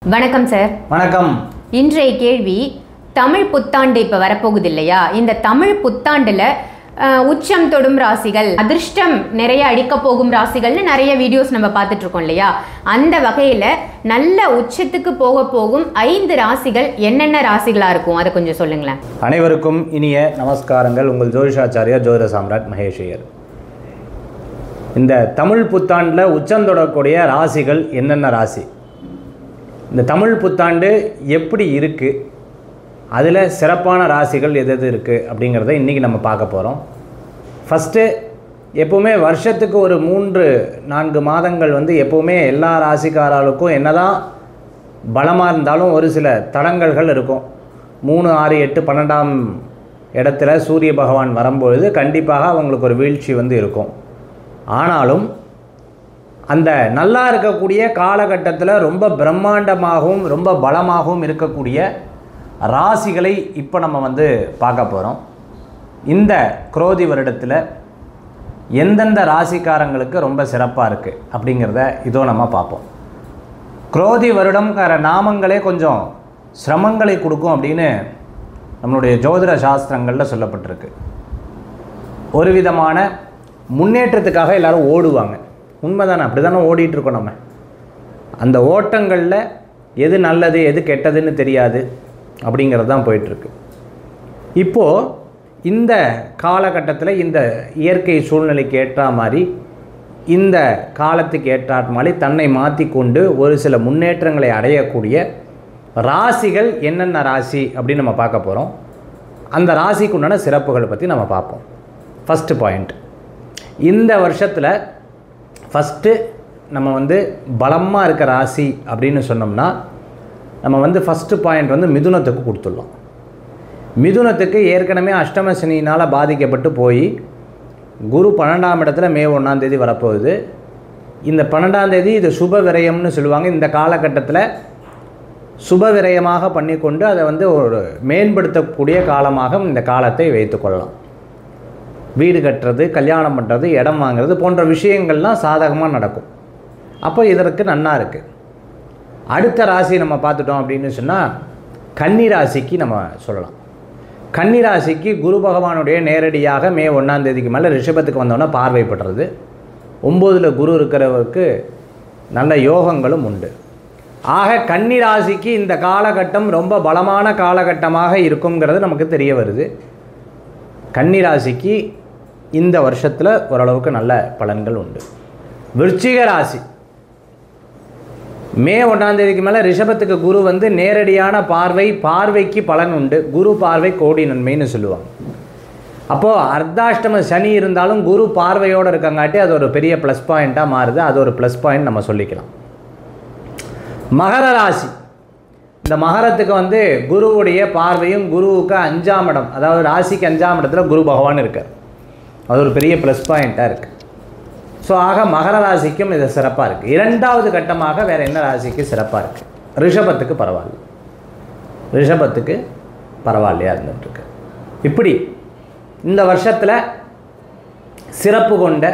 வணக்கம் சார். வணக்கம். இன்றைய கேள்வி, தமிழ் புத்தாண்டு இப்போ வரப்போகுது இல்லையா? இந்த தமிழ் புத்தாண்டில் உச்சம் தொடும் ராசிகள், அதிர்ஷ்டம் நிறைய அடிக்க போகும் ராசிகள்னு நிறைய வீடியோஸ் நம்ம பார்த்துட்டு இருக்கோம் இல்லையா? அந்த வகையில் நல்ல உச்சத்துக்கு போகும் 5 ராசிகள் என்னென்ன ராசிகளாக இருக்கும், அதை கொஞ்சம் சொல்லுங்களேன். அனைவருக்கும் இனிய நமஸ்காரங்கள். உங்கள் ஜோதிஷாச்சாரியா ஜோதிட சாம்ராட் மகேஷ் ஐயர். இந்த தமிழ் புத்தாண்டில் உச்சம் தொடரக்கூடிய ராசிகள் என்னென்ன ராசி, இந்த தமிழ் புத்தாண்டு எப்படி இருக்குது, அதில் சிறப்பான ராசிகள் எது எது இருக்குது அப்படிங்கிறத இன்றைக்கி நம்ம பார்க்க போகிறோம். ஃபஸ்ட்டு, எப்போவுமே வருஷத்துக்கு ஒரு 3-4 மாதங்கள் எப்போவுமே எல்லா ராசிக்காரர்களுக்கும் என்னதான் பலமாக இருந்தாலும் ஒரு சில தடங்கல்கள் இருக்கும். 3, 6, 8, 12ஆம் இடத்துல சூரிய பகவான் வரும்பொழுது கண்டிப்பாக அவங்களுக்கு ஒரு வீழ்ச்சி இருக்கும். ஆனாலும் அந்த நல்லா இருக்கக்கூடிய காலகட்டத்தில் ரொம்ப பிரம்மாண்டமாகவும் ரொம்ப பலமாகவும் இருக்கக்கூடிய ராசிகளை இப்போ நம்ம பார்க்க போகிறோம். இந்த குரோதி வருடத்தில் எந்தெந்த ராசிக்காரங்களுக்கு ரொம்ப சிறப்பாக இருக்குது அப்படிங்கிறத இதோ நம்ம பார்ப்போம். குரோதி வருடம்ங்கிற நாமங்களே கொஞ்சம் சிரமங்களை கொடுக்கும் அப்படின்னு நம்மளுடைய ஜோதிட சாஸ்திரங்களில் சொல்லப்பட்டிருக்கு. ஒரு விதமான முன்னேற்றத்துக்காக எல்லோரும் ஓடுவாங்க. உண்மைதானே? அப்படி தானே ஓடிட்டுருக்கோம் நம்ம. அந்த ஓட்டங்களில் எது நல்லது எது கெட்டதுன்னு தெரியாது அப்படிங்கிறது தான் போயிட்டுருக்கு. இப்போது இந்த காலகட்டத்தில் இந்த இயற்கை சூழ்நிலைக்கு ஏற்ற மாதிரி, இந்த காலத்துக்கு ஏற்ற மாதிரி தன்னை மாற்றி கொண்டு ஒரு சில முன்னேற்றங்களை அடையக்கூடிய ராசிகள் என்னென்ன ராசி அப்படின்னு நம்ம பார்க்க போகிறோம். அந்த ராசிக்கு உண்டான சிறப்புகளை பற்றி நம்ம பார்ப்போம். ஃபஸ்ட்டு பாயிண்ட், இந்த வருஷத்தில் ஃபஸ்ட்டு நம்ம பலமாக இருக்க ராசி அப்படின்னு சொன்னோம்னா, நம்ம ஃபஸ்ட்டு பாயிண்ட் மிதுனத்துக்கு கொடுத்துடலாம். மிதுனத்துக்கு ஏற்கனவே அஷ்டம சனியினால் பாதிக்கப்பட்டு போய் குரு 12ஆம் இடத்துல மே 1ஆம் தேதி வரப்போகுது. இந்த 12ஆம் தேதி இது சுப விரயம்னு சொல்லுவாங்க. இந்த காலகட்டத்தில் சுப விரயமாக பண்ணிக்கொண்டு அதை ஒரு மேம்படுத்தக்கூடிய காலமாக இந்த காலத்தை வைத்துக்கொள்ளலாம். வீடு கட்டுறது, கல்யாணம் பண்ணுறது, இடம் வாங்கிறது போன்ற விஷயங்கள்லாம் சாதகமாக நடக்கும். அப்போ இதற்கு நன்னா இருக்குது. அடுத்த ராசி நம்ம பார்த்துட்டோம் அப்படின்னு சொன்னால் கன்னி ராசிக்கு நம்ம சொல்லலாம். கன்னி ராசிக்கு குரு பகவானுடைய நேரடியாக மே 1ஆம் தேதிக்கு மேலே ரிஷபத்துக்கு வந்தோன்னா பார்வைப்படுறது. 9ல் குரு இருக்கிறவருக்கு நல்ல யோகங்களும் உண்டு. ஆக கன்னி ராசிக்கு இந்த காலகட்டம் ரொம்ப பலமான காலகட்டமாக இருக்குங்கிறது நமக்கு தெரிய வருது. கன்னி ராசிக்கு இந்த வருஷத்தில் ஓரளவுக்கு நல்ல பலன்கள் உண்டு. விருச்சிக ராசி, மே 1ஆம் தேதிக்கு மேலே ரிஷபத்துக்கு குரு நேரடியான பார்வைக்கு பலன் உண்டு. குரு பார்வை கோடி நன்மைன்னு சொல்லுவாங்க. அப்போது அர்த்தாஷ்டம சனி இருந்தாலும் குரு பார்வையோடு இருக்கங்காட்டி அது ஒரு பெரிய ப்ளஸ் பாயிண்ட்டாக மாறுது. அது ஒரு ப்ளஸ் பாயிண்ட் நம்ம சொல்லிக்கலாம். மகர ராசி, இந்த மகரத்துக்கு குருவுடைய பார்வையும் குருவுக்கு 5ஆம் இடம், அதாவது ராசிக்கு 5ஆம் இடத்துல குரு பகவான் இருக்கார். அது ஒரு பெரிய ப்ளஸ் பாயிண்ட்டாக இருக்குது. ஸோ ஆக மகர ராசிக்கும் இது சிறப்பாக இருக்குது. 2வது கட்டமாக வேறு என்ன ராசிக்கு சிறப்பாக இருக்குது? ரிஷபத்துக்கு பரவாயில்ல. ரிஷபத்துக்கு பரவாயில்லையா இருந்துகிட்ருக்கு. இப்படி இந்த வருஷத்தில் சிறப்பு கொண்ட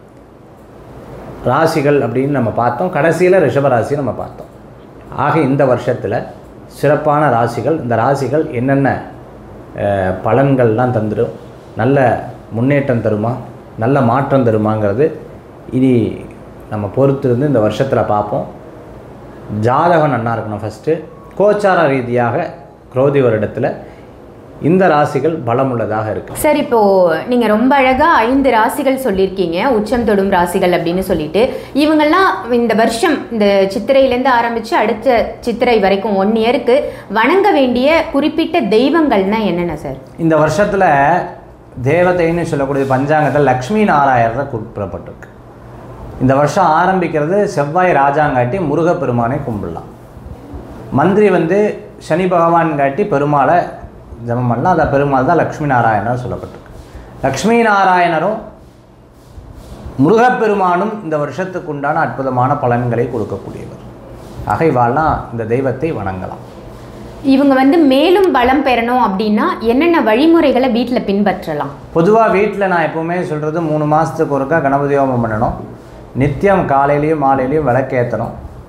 ராசிகள் அப்படின்னு நம்ம பார்த்தோம். கடைசியில் ரிஷப ராசி நம்ம பார்த்தோம். ஆக இந்த வருஷத்தில் சிறப்பான ராசிகள், இந்த ராசிகள் என்னென்ன பலன்கள்லாம் தந்துடும், நல்ல முன்னேற்றம் தருமா, நல்ல மாற்றம் தருமாங்கிறது இனி நம்ம பொறுத்திருந்து இந்த வருஷத்தில் பார்ப்போம். ஜாதகம் நல்லா இருக்கணும். ஃபஸ்ட்டு கோச்சார ரீதியாக குரோதி வருடத்தில் இந்த ராசிகள் பலமுள்ளதாக இருக்குது. சார், இப்போது நீங்கள் ரொம்ப அழகாக 5 ராசிகள் சொல்லியிருக்கீங்க, உச்சம் தொடும் ராசிகள் அப்படின்னு சொல்லிட்டு. இவங்கெல்லாம் இந்த வருஷம் இந்த சித்திரையிலேருந்து ஆரம்பித்து அடுத்த சித்திரை வரைக்கும் 1 இயருக்கு வணங்க வேண்டிய குறிப்பிட்ட தெய்வங்கள்னால் என்னென்ன சார்? இந்த வருஷத்தில் தேவதைன்னு சொல்லக்கூடிய பஞ்சாங்கத்தில் லக்ஷ்மி நாராயணரை குறிப்பிடப்பட்டிருக்கு. இந்த வருஷம் ஆரம்பிக்கிறது செவ்வாய் ராஜாங்காட்டி முருகப்பெருமானை கும்பிடலாம். மந்திரி சனி பகவான் காட்டி பெருமாளை ஜபம் பண்ணலாம். அந்த பெருமாள் தான் லக்ஷ்மி நாராயணர் சொல்லப்பட்டிருக்கு. லக்ஷ்மி நாராயணரும் முருகப்பெருமானும் இந்த வருஷத்துக்கு உண்டான அற்புதமான பலன்களை கொடுக்கக்கூடியவர். ஆகைவாலாம் இந்த தெய்வத்தை வணங்கலாம். இவங்க மேலும் பலம் பெறணும் அப்படின்னா என்னென்ன வழிமுறைகளை வீட்டில் பின்பற்றலாம்? பொதுவாக வீட்டில் நான் எப்போவுமே சொல்கிறது 3 மாதத்துக்கு ஒருக்கா கணபதி ஹோமம் பண்ணணும். நித்தியம் காலையிலையும் மாலையிலையும் விளக்கேற்றணும்.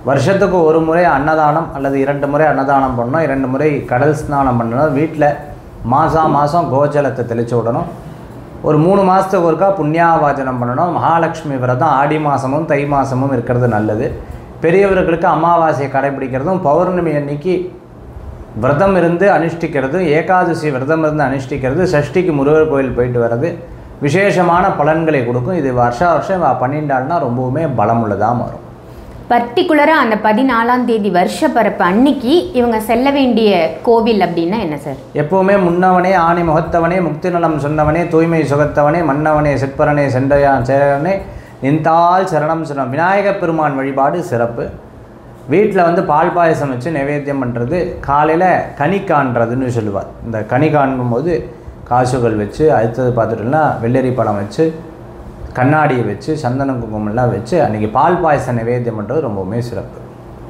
வருஷத்துக்கு ஒரு முறை அன்னதானம் அல்லது 2 முறை அன்னதானம் பண்ணணும், 2 முறை கடல் ஸ்நானம் பண்ணணும், வீட்டில் மாதம் கோஜலத்தை தெளித்து விடணும், ஒரு 3 மாதத்துக்கு ஒருக்கா புண்ணியாவாச்சனம் பண்ணணும், மகாலட்சுமி விரதம் ஆடி மாதமும் தை மாதமும் இருக்கிறது நல்லது. பெரியவர்களுக்கு அமாவாசையை கடைபிடிக்கிறதும், பௌர்ணமி அன்னைக்கு விரதம் இருந்து அனுஷ்டிக்கிறது, ஏகாதசி விரதம் இருந்து அனுஷ்டிக்கிறது, சஷ்டிக்கு முருகர் கோயில் போயிட்டு வர்றது விசேஷமான பலன்களை கொடுக்கும். இது வருஷம் பண்ணிட்டாள்னா ரொம்பவுமே பலமுள்ளதாக மாறும். பர்டிகுலராக அந்த 14ஆம் தேதி வருஷ பரப்பு அன்னைக்கு இவங்க செல்ல வேண்டிய கோவில் அப்படின்னா என்ன சார்? எப்போவுமே முன்னவனே ஆணி முகத்தவனே முக்தி நலம் சொன்னவனே தூய்மை சுகத்தவனே மன்னவனே செற்பரனே சென்றையான் சேரனே நின்றால் சரணம் சரணம். விநாயகப் பெருமான் வழிபாடு சிறப்பு. வீட்டில் பால் பாயசம் வச்சு நைவேத்தியம் பண்ணுறது, காலையில் கனி காண்றதுன்னு சொல்லுவார். இந்த கனி காணும்போது காசுகள் வச்சு, அடுத்தது பார்த்துட்டோம்னா வெள்ளரி பழம் வச்சு, கண்ணாடியை வச்சு, சந்தன குங்குமம்லாம் வச்சு அன்றைக்கி பால் பாயசம் நைவேத்தியம் பண்ணுறது ரொம்பவுமே சிறப்பு.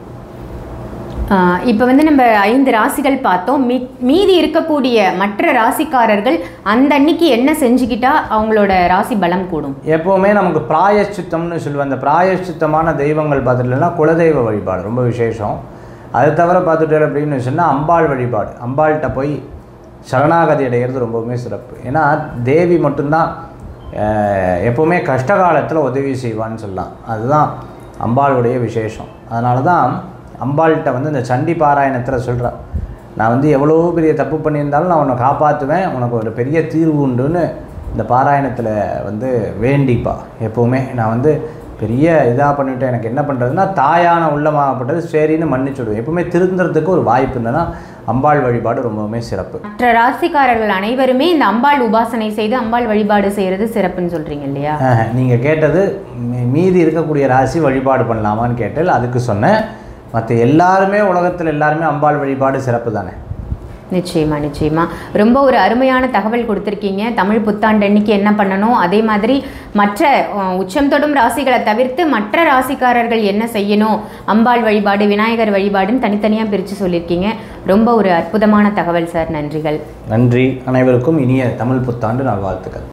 இப்போ நம்ம 5 ராசிகள் பார்த்தோம். மீதி இருக்கக்கூடிய மற்ற ராசிக்காரர்கள் அந்த அன்னைக்கு என்ன செஞ்சுக்கிட்டா அவங்களோட ராசி பலம் கூடும்? எப்போவுமே நமக்கு பிராயஷ்சித்தம்னு சொல்லுவோம். அந்த பிராயஷ்சித்தமான தெய்வங்கள் பார்த்துட்டோம்னா குலதெய்வ வழிபாடு ரொம்ப விசேஷம். அது தவிர பார்த்துட்டோம் அப்படின்னு சொன்னால் அம்பாள் வழிபாடு, அம்பாள்கிட்ட போய் சரணாகதி அடைகிறது ரொம்பவுமே சிறப்பு. ஏன்னா தேவி மட்டும்தான் எப்போவுமே கஷ்ட காலத்தில் உதவி செய்வான்னு சொல்லலாம். அதுதான் அம்பாளுடைய விசேஷம். அதனால தான் அம்பாள்கிட்ட இந்த சண்டி பாராயணத்தில் சொல்கிறேன், நான் எவ்வளோ பெரிய தப்பு பண்ணியிருந்தாலும் நான் உன்னை காப்பாற்றுவேன், உனக்கு ஒரு பெரிய தீர்வு உண்டுன்னு இந்த பாராயணத்தில் வேண்டிப்பா. எப்போவுமே நான் பெரிய இதாக பண்ணிவிட்டேன், எனக்கு என்ன பண்ணுறதுன்னா தாயான உள்ளமாகப்பட்டது சரின்னு மன்னிச்சுடுவேன். எப்பவுமே திருந்துறதுக்கு ஒரு வாய்ப்பு இருந்ததுன்னா அம்பாள் வழிபாடு ரொம்பவுமே சிறப்பு. மற்ற ராசிக்காரர்கள் அனைவருமே இந்த அம்பாள் உபாசனை செய்து அம்பாள் வழிபாடு செய்கிறது சிறப்புன்னு சொல்கிறீங்க இல்லையா? நீங்கள் கேட்டது மீதி இருக்கக்கூடிய ராசி வழிபாடு பண்ணலாமான்னு கேட்டால் அதுக்கு சொன்னேன். மற்ற எல்லாருமே உலகத்தில் எல்லாருமே அம்பாள் வழிபாடு சிறப்பு தானே. நிச்சயமா ரொம்ப ஒரு அருமையான தகவல் கொடுத்துருக்கீங்க. தமிழ் புத்தாண்டு அன்னைக்கு என்ன பண்ணணும், அதே மாதிரி மற்ற உச்சம் தொடும் ராசிகளை தவிர்த்து மற்ற ராசிக்காரர்கள் என்ன செய்யணும், அம்பாள் வழிபாடு விநாயகர் வழிபாடுன்னு தனித்தனியாக பிரித்து சொல்லியிருக்கீங்க. ரொம்ப ஒரு அற்புதமான தகவல் சார். நன்றிகள். நன்றி. அனைவருக்கும் இனிய தமிழ் புத்தாண்டு நல்வாழ்த்துக்கள்.